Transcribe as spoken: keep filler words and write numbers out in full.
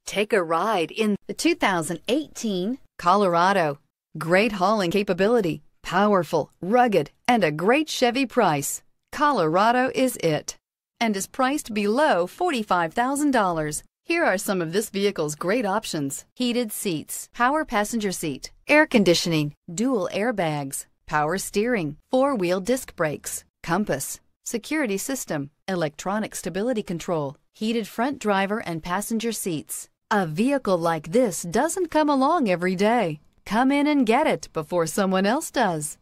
Take a ride in the two thousand eighteen Colorado. Great hauling capability, powerful, rugged, and a great Chevy price. Colorado is it, and is priced below forty-five thousand dollars. Here are some of this vehicle's great options: heated seats, power passenger seat, air conditioning, dual airbags, power steering, four-wheel disc brakes, compass, security system, electronic stability control, heated front driver and passenger seats. A vehicle like this doesn't come along every day. Come in and get it before someone else does.